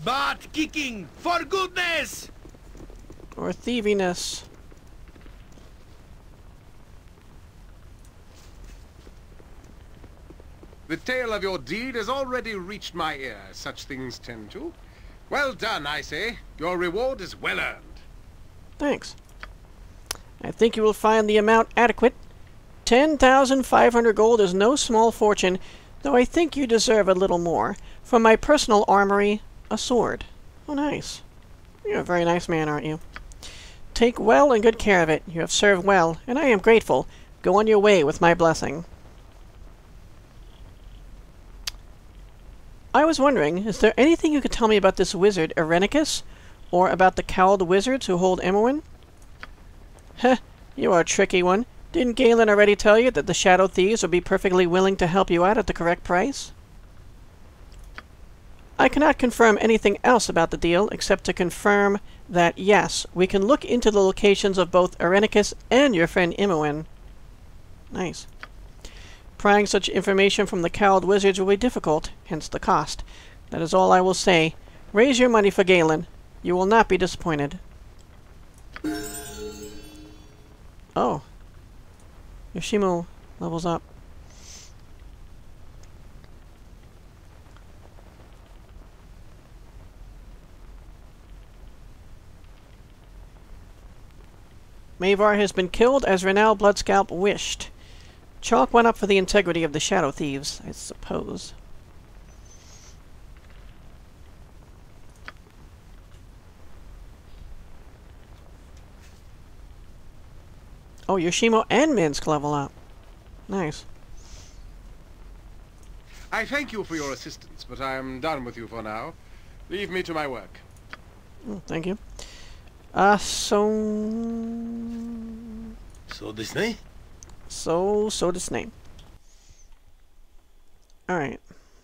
Butt kicking, for goodness! Or thieviness. The tale of your deed has already reached my ear. Such things tend to. Well done, I say. Your reward is well earned. Thanks. I think you will find the amount adequate. 10,500 gold is no small fortune, though I think you deserve a little more. From my personal armory, a sword. Oh, nice. You're a very nice man, aren't you? Take well and good care of it. You have served well, and I am grateful. Go on your way with my blessing. I was wondering, is there anything you could tell me about this wizard, Irenicus? Or about the cowled wizards who hold Immerwin? Heh, you are a tricky one. Didn't Galen already tell you that the Shadow Thieves would be perfectly willing to help you out at the correct price? I cannot confirm anything else about the deal, except to confirm that, yes, we can look into the locations of both Irenicus and your friend Immerwin. Nice. Prying such information from the cowled wizards will be difficult, hence the cost. That is all I will say. Raise your money for Galen. You will not be disappointed. Oh. Yoshimo levels up. Mavar has been killed as Renal Bloodscalp wished. Chalk went up for the integrity of the Shadow Thieves, I suppose. Oh, Yoshimo and Minsk level up. Nice. I thank you for your assistance, but I am done with you for now. Leave me to my work. Oh, thank you. So this name? So this name. Alright.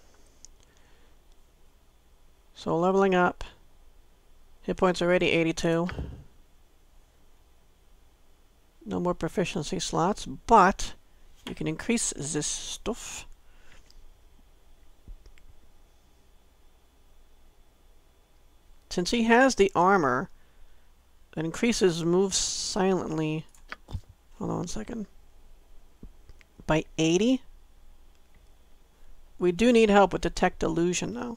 So leveling up. Hit points already 82. No more proficiency slots, but you can increase this stuff. Since he has the armor, it increases moves silently. Hold on one second. By 80? We do need help with Detect Illusion, though.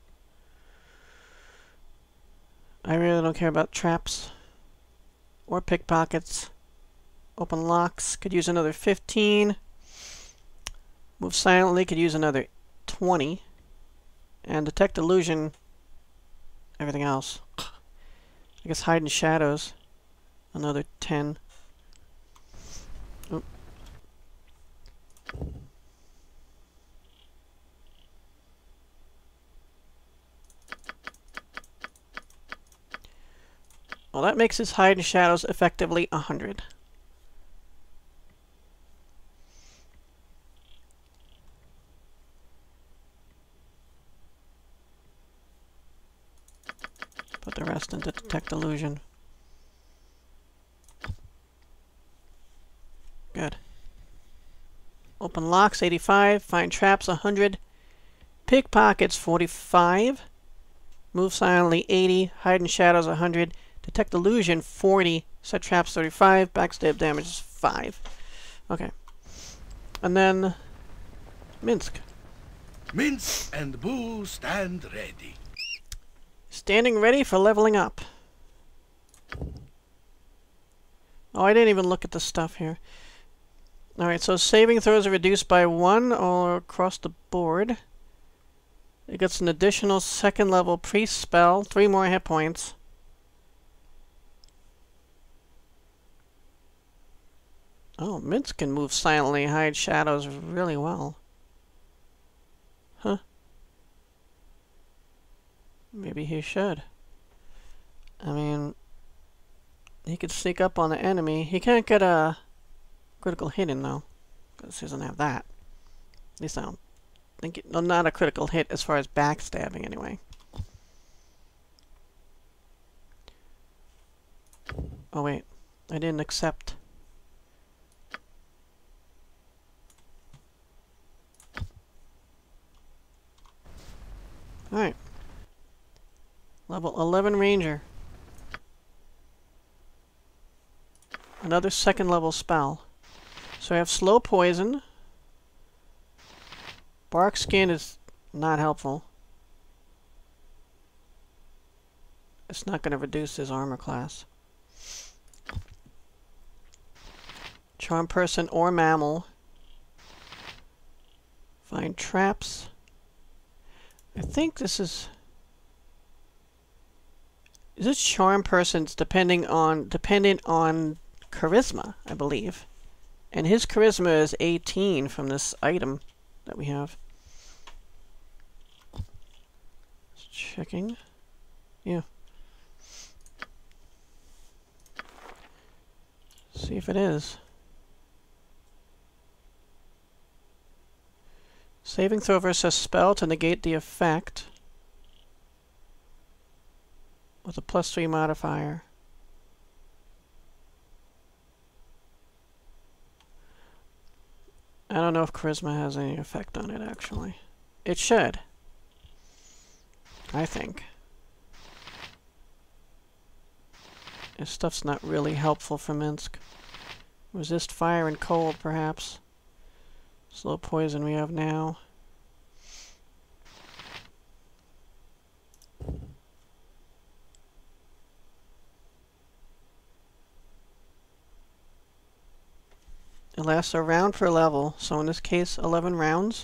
I really don't care about traps. Or pickpockets. Open locks. Could use another 15. Move silently. Could use another 20. And Detect Illusion. Everything else. I guess Hide in Shadows. Another 10. Oop. Well, that makes his Hide in Shadows effectively 100. Put the rest into Detect Illusion. Good. Open locks 85, find traps 100, pickpockets 45, move silently 80, hide in shadows 100, detect illusion 40, set traps 35, backstab damage is 5. Okay. And then Minsk. Minsk and Boo stand ready. Standing ready for leveling up. Oh, I didn't even look at the stuff here. Alright, so saving throws are reduced by 1 or across the board. It gets an additional second level priest spell, 3 more hit points. Oh, Minsk can move silently, hide shadows really well. Huh. Maybe he should. I mean, he could sneak up on the enemy. He can't get a critical hit in, though, because he doesn't have that. At least I don't think it, no, not a critical hit as far as backstabbing, anyway. Oh, wait. I didn't accept. Alright. Level 11 Ranger. Another second level spell. So I have slow poison. Bark skin is not helpful. It's not going to reduce his armor class. Charm person or mammal. Find traps. I think this is... Is this charm person's dependent on charisma, I believe. And his charisma is 18 from this item that we have. Just checking. Yeah. See if it is. Saving throw versus a spell to negate the effect with a +3 modifier. I don't know if charisma has any effect on it, actually. It should. I think. This stuff's not really helpful for Minsk. Resist fire and cold, perhaps. Slow poison we have now. It lasts a round per level, so in this case 11 rounds.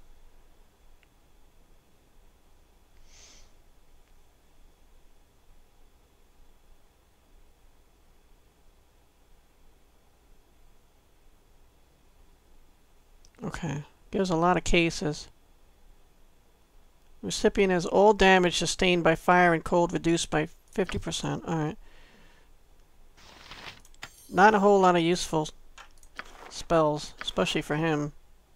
Okay, gives a lot of cases. Recipient has all damage sustained by fire and cold reduced by 50%. Alright. Not a whole lot of useful spells, especially for him.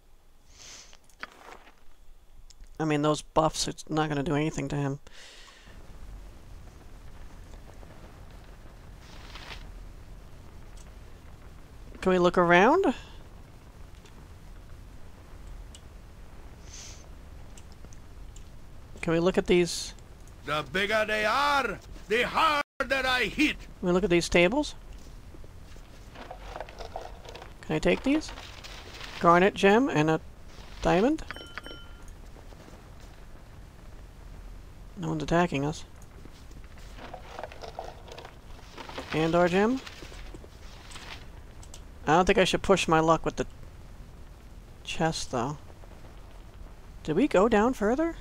I mean, those buffs, it's not going to do anything to him. Can we look around? Can we look at these? The bigger they are, the harder I hit. Can we look at these tables? Can I take these? Garnet gem and a diamond? No one's attacking us. And our gem? I don't think I should push my luck with the chest, though. Did we go down further?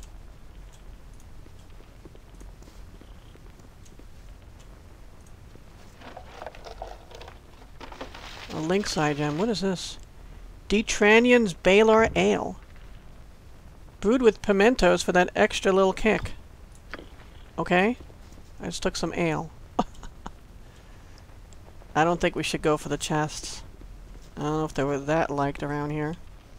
A lynx eye gem. What is this? Detranion's Baldur Ale. Brewed with pimentos for that extra little kick. Okay. I just took some ale. I don't think we should go for the chests. I don't know if they were that liked around here.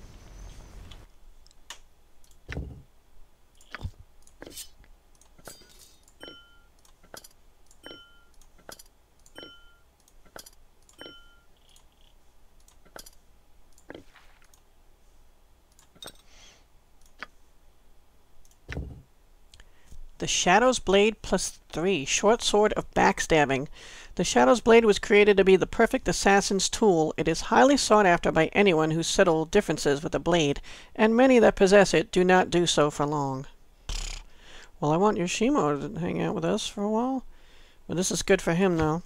The Shadow's Blade +3, short sword of backstabbing. The Shadow's Blade was created to be the perfect assassin's tool. It is highly sought after by anyone who settles differences with a blade, and many that possess it do not do so for long. Well, I want Yoshimo to hang out with us for a while. But this is good for him, though.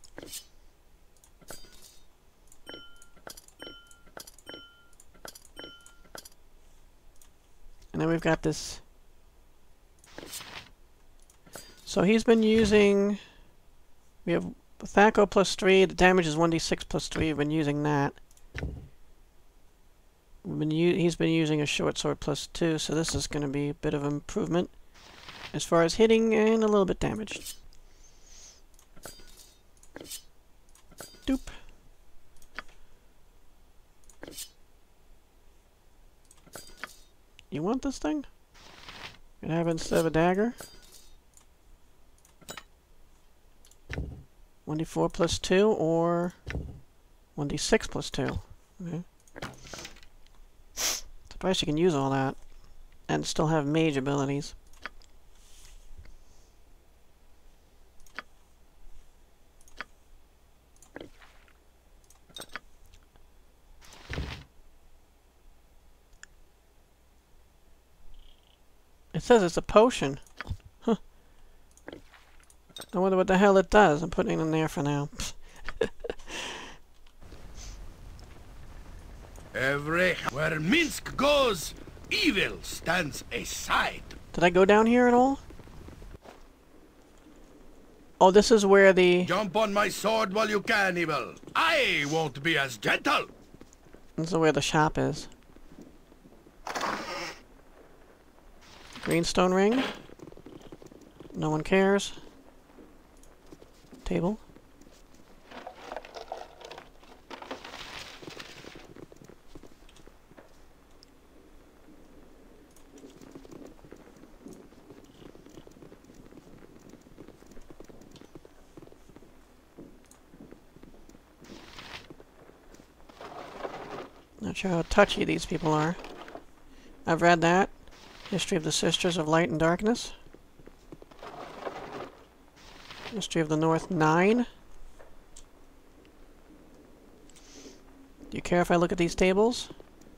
And then we've got this... So he's been using... We have Thaco +3, the damage is 1d6 +3, we've been using that. He's been using a short sword +2, so this is going to be a bit of an improvement. As far as hitting and a little bit damaged. Doop. You want this thing? You can have it instead of a dagger. 1d4 +2 or 1d6 +2. Okay. Surprised you can use all that and still have mage abilities. It says it's a potion. Huh. I wonder what the hell it does. I'm putting it in there for now. Where Minsk goes, evil stands aside. Did I go down here at all? Oh, this is where the... Jump on my sword while you can, evil. I won't be as gentle. This is where the shop is. Greenstone ring. No one cares. Table. Not sure how touchy these people are. I've read that. History of the Sisters of Light and Darkness. History of the North 9. Do you care if I look at these tables?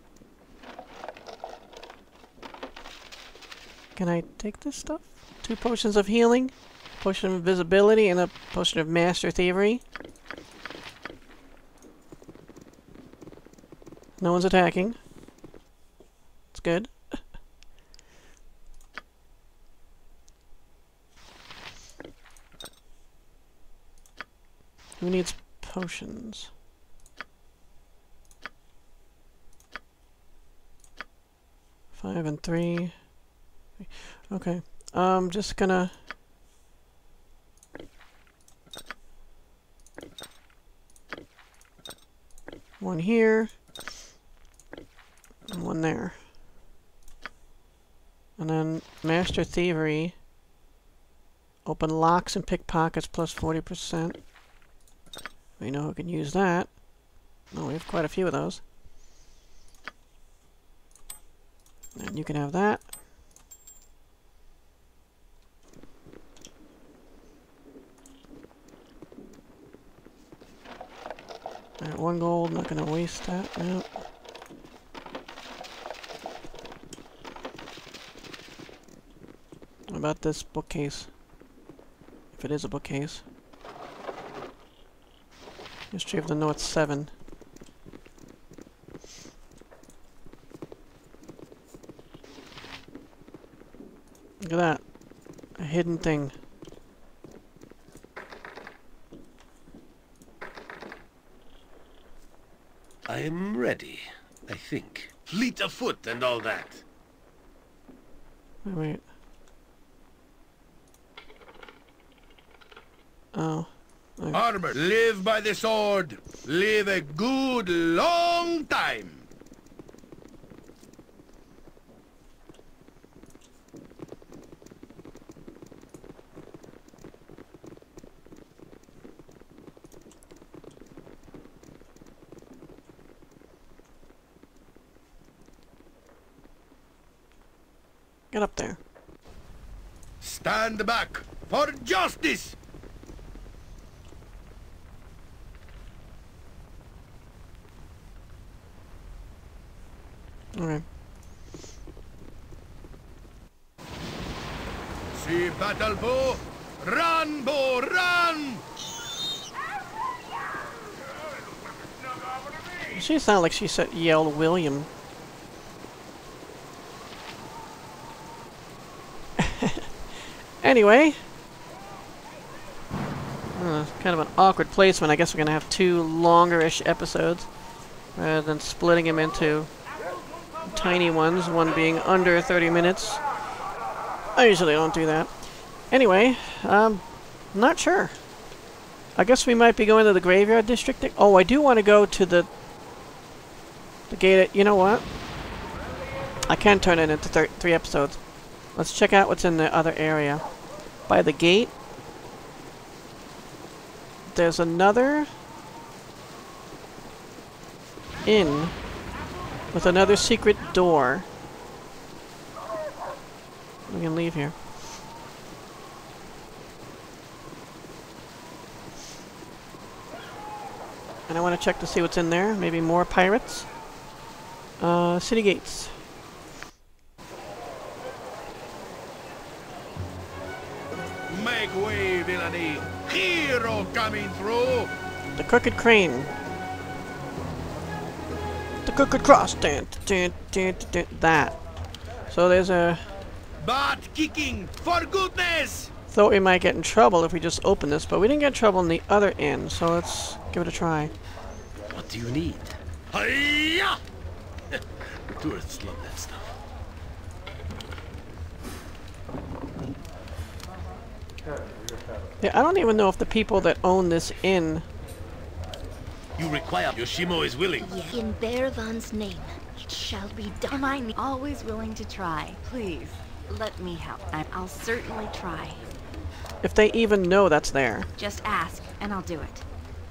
Can I take this stuff? 2 potions of healing, potion of invisibility, and a potion of master thievery. No one's attacking. It's good. Who needs potions? Five and 3. Okay. I'm just gonna... One here. And one there. And then Master Thievery. Open locks and pickpockets plus 40%. We know who can use that. Oh, we have quite a few of those. And you can have that. Alright, 1 gold, not gonna waste that. Nope. What about this bookcase? If it is a bookcase. History of the North 7. Look at that. A hidden thing. I am ready, I think. Fleet of foot and all that. Wait. Oh. Okay. Armor, live by the sword. Live a good long time. Get up there. Stand back for justice. Okay. See battle bow. Run, bow, run! She sounded like she said yelled William. Anyway. Kind of an awkward placement. I guess we're gonna have 2 longer-ish episodes rather than splitting them into tiny ones, one being under 30 minutes. I usually don't do that. Anyway, not sure. I guess we might be going to the graveyard district. Oh, I do want to go to the gate. You know what? I can turn it into 3 episodes. Let's check out what's in the other area. By the gate, there's another inn with another secret door. We can leave here. And I want to check to see what's in there. Maybe more pirates. City gates. Make way, villainy! Hero coming through! The crooked crane. The crooked cross. Dun, dun, dun, dun, dun. That. So there's a... Butt kicking, for goodness! Thought we might get in trouble if we just open this, but we didn't get in trouble on the other end, so let's give it a try. What do you need? Hiya! The tourists love that stuff. Yeah, I don't even know if the people that own this inn... You require... Yoshimo is willing. In Bearvan's name, it shall be done. I'm always willing to try. Please, let me help. I'll certainly try. If they even know that's there. Just ask, and I'll do it.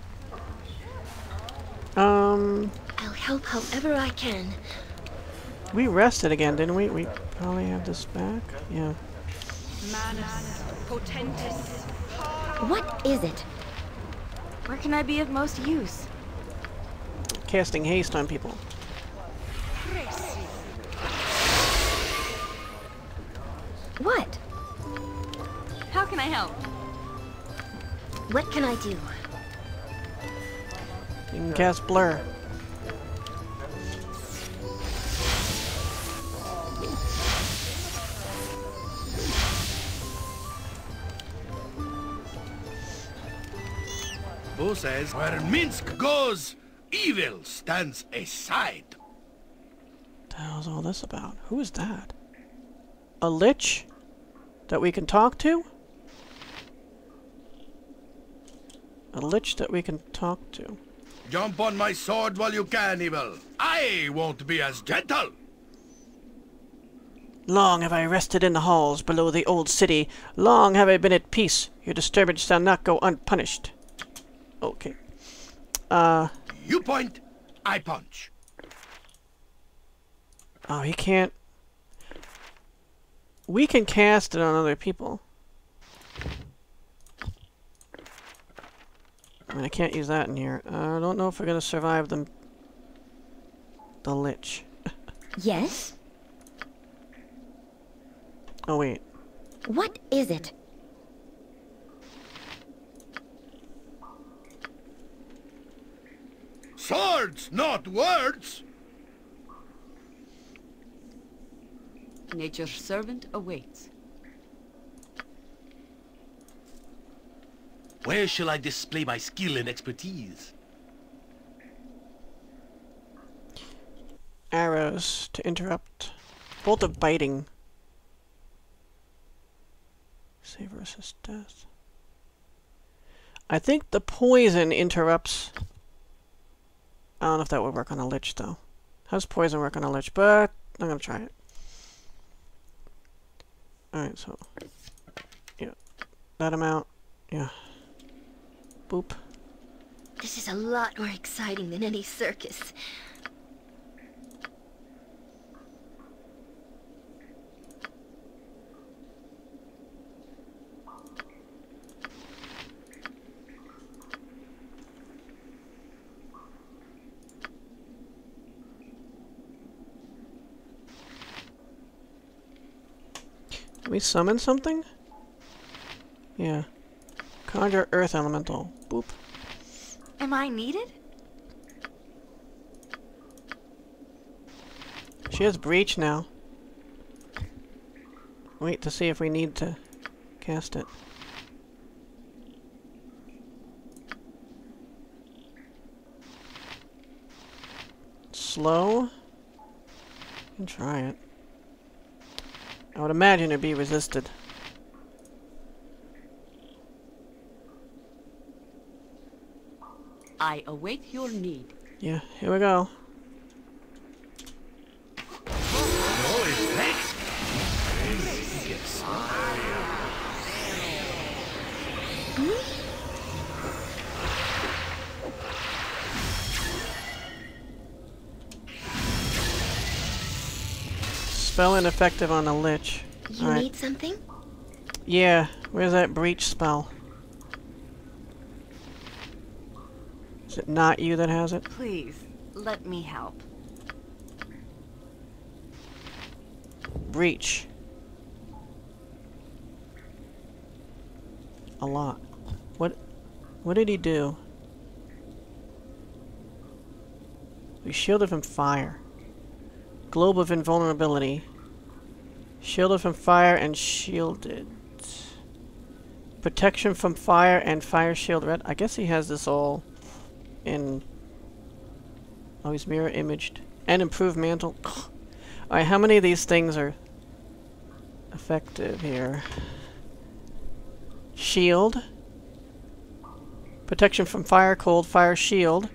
I'll help however I can. We rested again, didn't we? We probably have this back? Yeah. Manus potentis. What is it? Where can I be of most use? Casting haste on people. What? How can I help? What can I do? You can cast blur. Who says where Minsk goes, evil stands aside? What the hell's all this about? Who is that? A lich? That we can talk to? A lich that we can talk to. Jump on my sword while you can, evil. I won't be as gentle. Long have I rested in the halls below the old city. Long have I been at peace. Your disturbance shall not go unpunished. Okay. You point, I punch. Oh, he can't... We can cast it on other people. I mean, I can't use that in here. I don't know if we're gonna survive the Lich. Yes? Oh, wait. What is it? Swords, not words! Nature's servant awaits. Where shall I display my skill and expertise? Arrows to interrupt. Bolt of biting. Save versus death. I think the poison interrupts. I don't know if that would work on a lich though. How does poison work on a lich? But I'm gonna try it. Alright, so yeah. That amount. Yeah. Boop. This is a lot more exciting than any circus. Can we summon something? Yeah. Conjure Earth Elemental. Boop. Am I needed? She has Breach now. Wait to see if we need to cast it. Slow? You can try it. I would imagine it'd be resisted. I await your need. Yeah, here we go. Oh, it's next. Spell ineffective on the Lich. You Alright. need something? Yeah, where's that Breach spell? Is it not you that has it? Please, let me help. Breach. a lot. What did he do? We shielded from fire. Globe of invulnerability. Shielded from fire and shielded. Protection from fire and fire shield red. I guess he has this all in... Oh, he's mirror imaged. And improved mantle. Alright, how many of these things are effective here? Shield. Protection from fire, cold, fire, shield.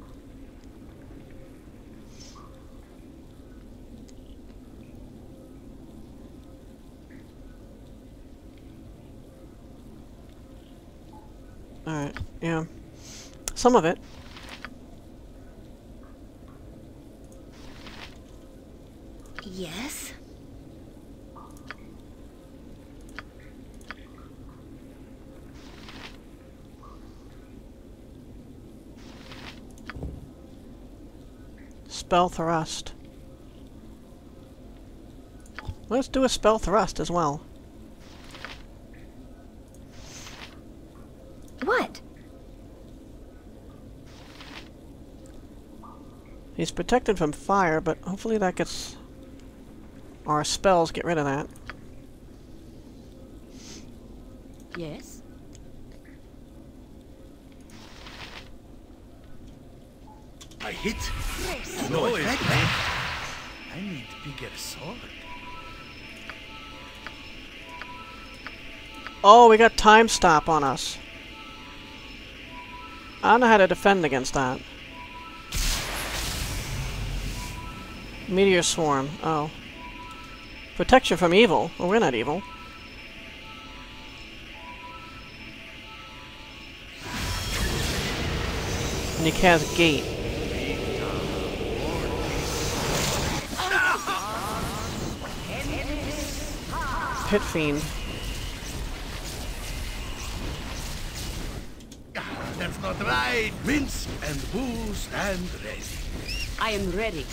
Alright, yeah. Some of it. Yes? Spell thrust. Let's do a spell thrust as well. What? He's protected from fire, but hopefully that gets... Our spells get rid of that. Yes? I hit. No effect. I need bigger sword. Oh, we got time stop on us. I don't know how to defend against that. Meteor swarm. Oh. Protection from evil. Well, we're not evil. And he casts gate. Pit fiend. That's not right. Mince and booze and ready. I am ready.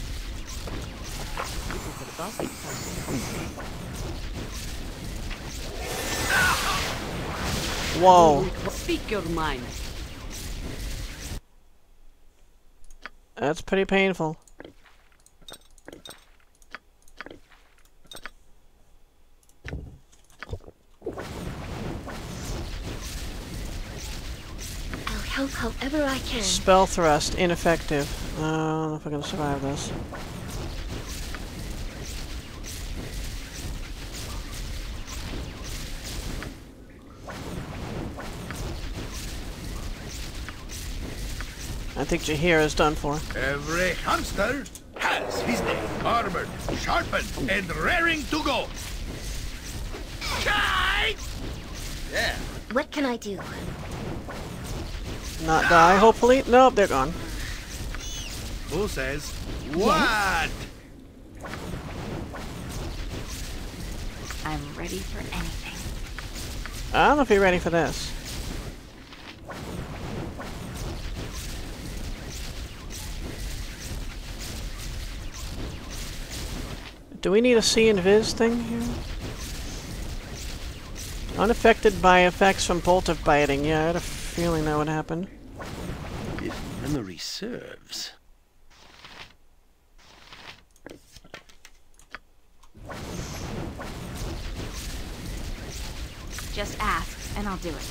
Whoa. Speak your mind. That's pretty painful. I'll help however I can. Spell thrust, ineffective. I don't know if I can survive this. I think Jahir is done for. Every hamster has his day. Armored, sharpened, and raring to go. Chai! Yeah. What can I do? Not die, hopefully. Nope, they're gone. Who says what? I'm ready for anything. I don't know if you're ready for this. Do we need a see and vis thing here? Unaffected by effects from bolt of biting. Yeah, I had a feeling that would happen. If memory serves. Just ask, and I'll do it.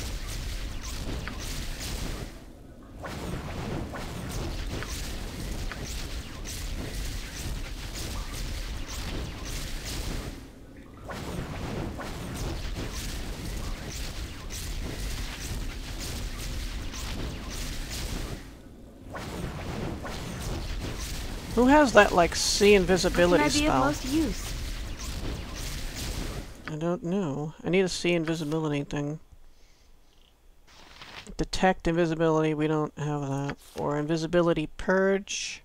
Who has that, like, see How invisibility can I be of spell? most use? I don't know. I need a see invisibility thing. Detect invisibility, we don't have that. Or invisibility purge.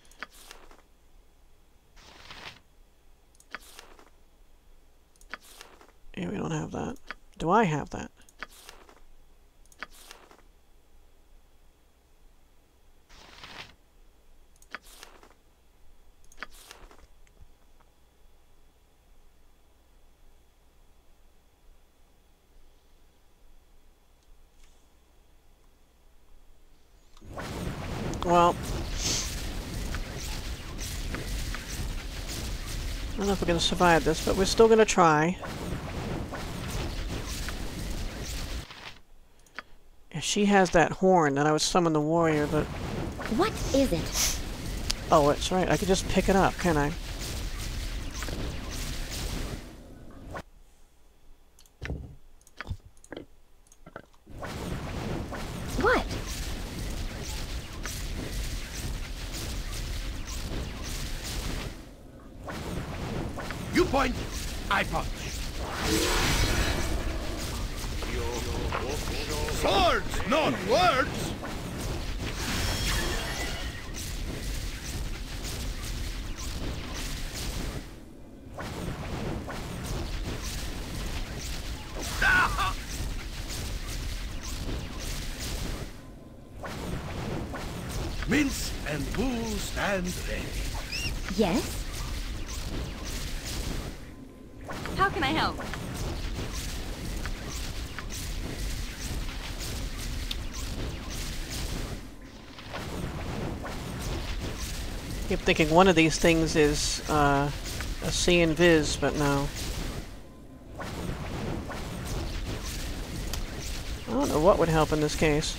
Yeah, we don't have that. Do I have that? Well, I don't know if we're going to survive this, but we're still going to try. If she has that horn, then I would summon the warrior, but... What is it? Oh, that's right. I could just pick it up, can I? What? You point, I punch. Swords, not words. Ah! Mince and Boo stand ready. Yes? How can I help? Keep thinking one of these things is a see and viz, but no. I don't know what would help in this case.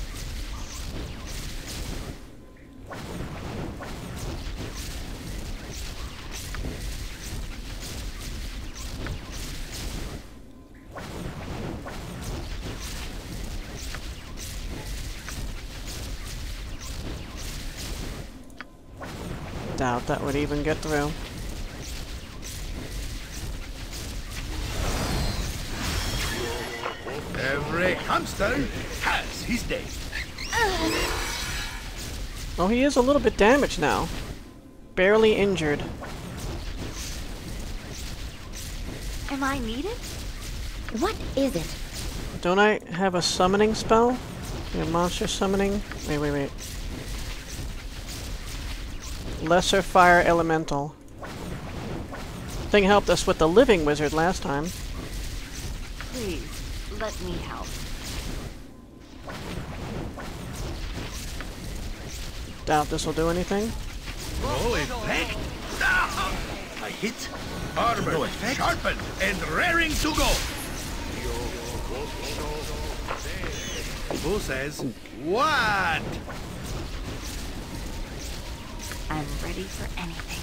Doubt that would even get through. Every hamster has his day. Oh, he is a little bit damaged now. Barely injured. Am I needed? What is it? Don't I have a summoning spell? A monster summoning? Wait. Lesser Fire Elemental. Thing helped us with the Living Wizard last time. Please, let me help. Doubt this will do anything. No effect. Ah! I hit. Armor, No effect. sharpened, and raring to go. Who says what? I'm ready for anything.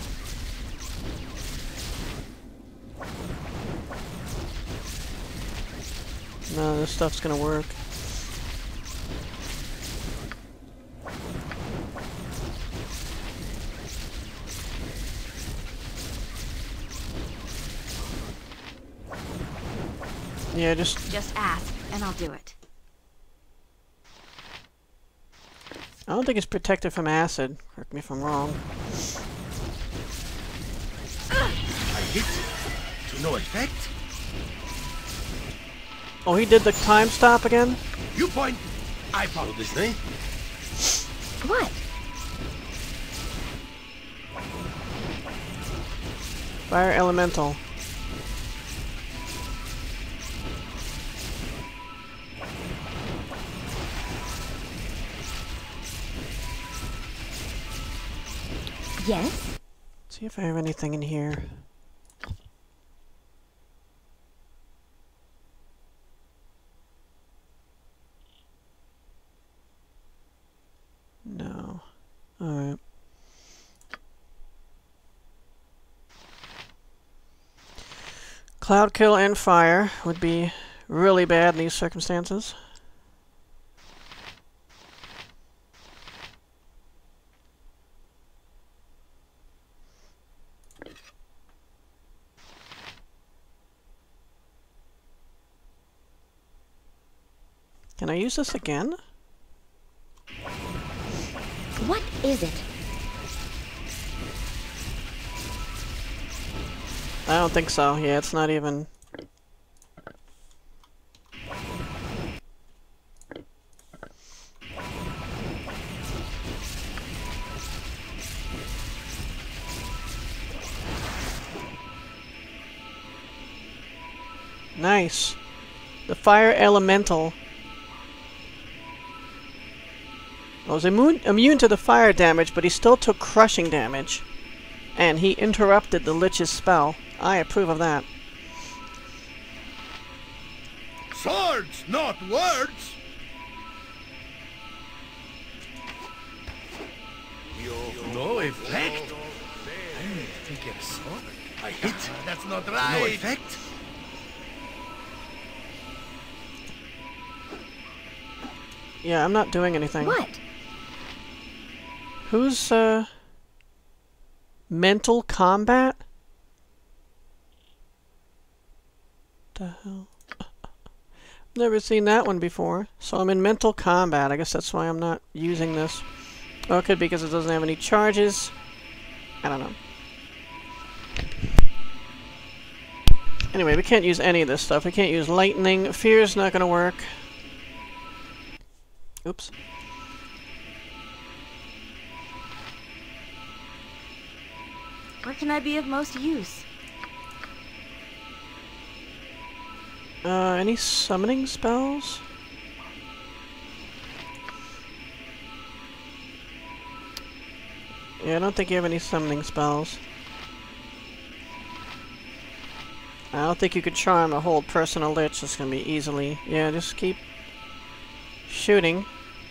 No, this stuff's gonna work. Yeah, Just ask, and I'll do it. I don't think it's protected from acid. Correct me if I'm wrong. I hit. To no effect. Oh, he did the time stop again? You point, I punch. What? Fire Elemental. Yes? See if I have anything in here. No. Alright. Cloud kill and fire would be really bad in these circumstances. Can I use this again? What is it? I don't think so. Yeah, it's not even... Nice. The Fire Elemental. Well, he's immune to the fire damage, but he still took crushing damage. And he interrupted the Lich's spell. I approve of that. Swords, not words! No effect. I need to get a sword. I hit. That's not right. No effect. Yeah, I'm not doing anything. What? Who's, mental combat? The hell? Never seen that one before. So I'm in mental combat. I guess that's why I'm not using this. Or it could be because it doesn't have any charges. I don't know. Anyway, we can't use any of this stuff. We can't use lightning. Fear's not gonna work. Oops. Where can I be of most use? Any summoning spells? Yeah, I don't think you have any summoning spells. I don't think you could charm a whole personal lich. It's gonna be easily... Yeah, just keep shooting.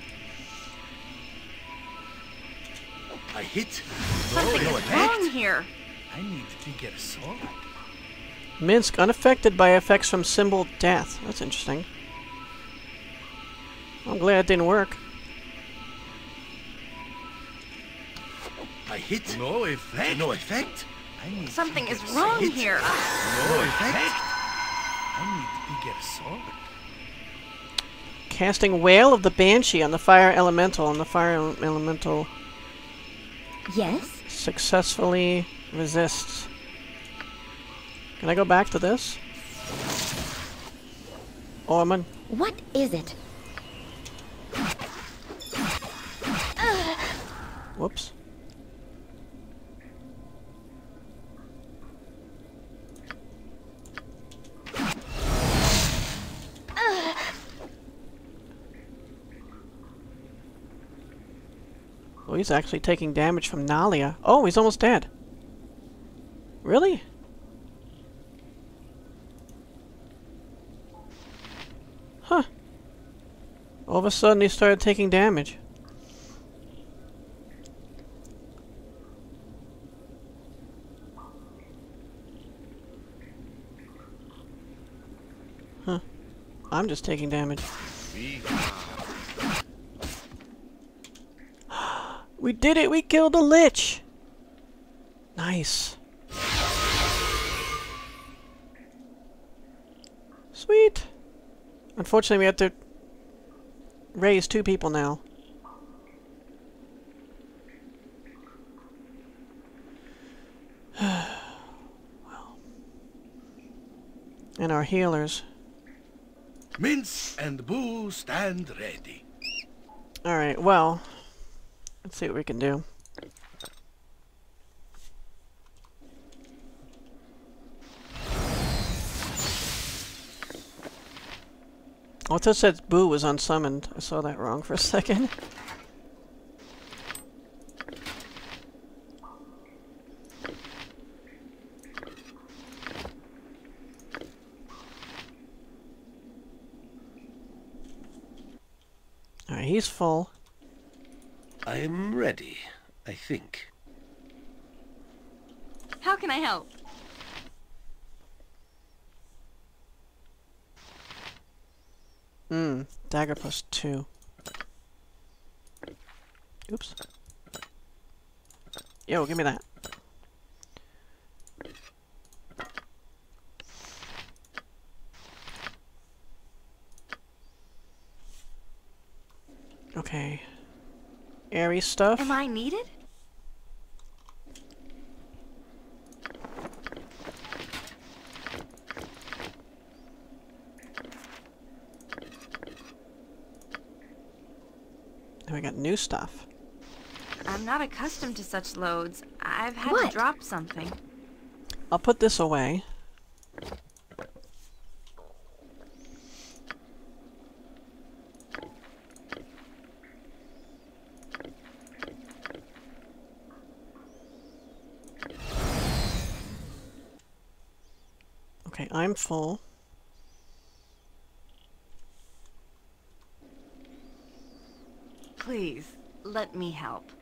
I hit. Something no is effect. wrong here. I need to get a sword. Minsk, unaffected by effects from symbol death. That's interesting. I'm glad it didn't work. I hit. No effect. No effect. I need Something to is get a wrong sword. here. No effect. I need to get a sword. Casting Wail of the Banshee on the fire elemental, and the fire elemental Yes? successfully resists. Can I go back to this? Oh, I'm on. What is it? Whoops. Oh, he's actually taking damage from Nalia. Oh, he's almost dead. Really? Huh. All of a sudden he started taking damage. Huh. I'm just taking damage. We did it! We killed a Lich! Nice. Sweet! Unfortunately, we have to raise 2 people now. Well. And our healers. Mince and Boo stand ready. Alright, well. Let's see what we can do. Oh, it just said Boo was unsummoned. I saw that wrong for a second. Alright, he's full. I'm ready, I think. How can I help? Dagger plus 2. Oops. Yo, give me that. Okay. Airy stuff. Am I needed? And we got new stuff. I'm not accustomed to such loads. I've had What? to drop something. I'll put this away. Okay, I'm full. Please, let me help.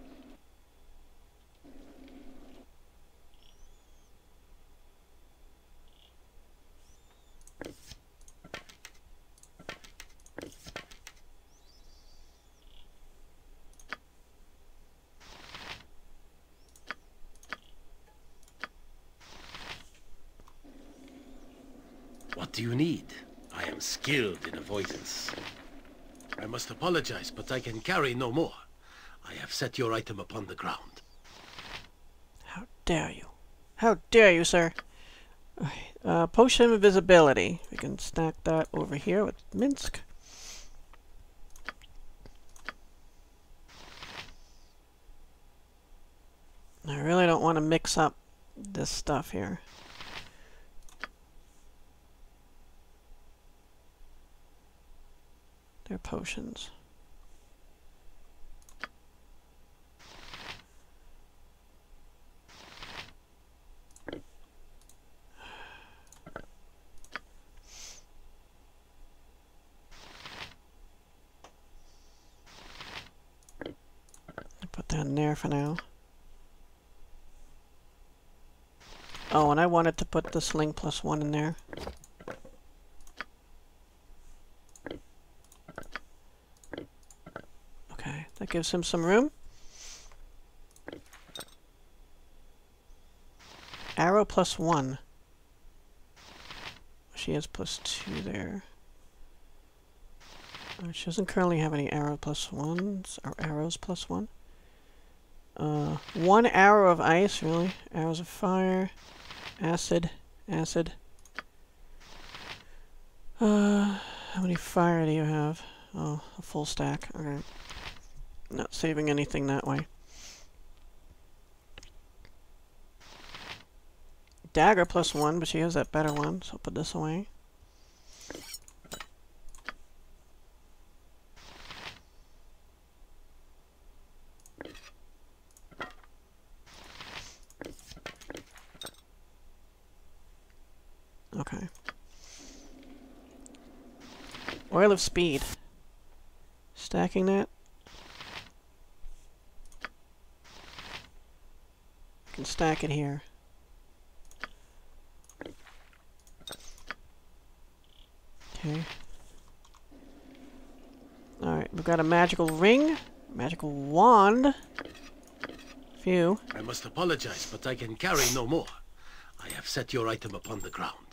What do you need? I am skilled in avoidance. I must apologize, but I can carry no more. I have set your item upon the ground. How dare you? How dare you, sir? Okay, potion of invisibility. We can stack that over here with Minsk. I really don't want to mix up this stuff here. They're potions. Put that in there for now. Oh, and I wanted to put the sling +1 in there. Okay, that gives him some room. Arrow +1. She has +2 there. She doesn't currently have any arrow +1s or arrows +1. 1 arrow of ice, really. Arrows of fire. Acid. Acid. How many fire do you have? Oh, a full stack. Okay. Not saving anything that way. Dagger +1, but she has that better one, so I'll put this away. Okay. Oil of Speed. Stacking that. I can stack it here. Okay. Alright, we've got a magical ring, magical wand. Phew. I must apologize, but I can carry no more. I have set your item upon the ground.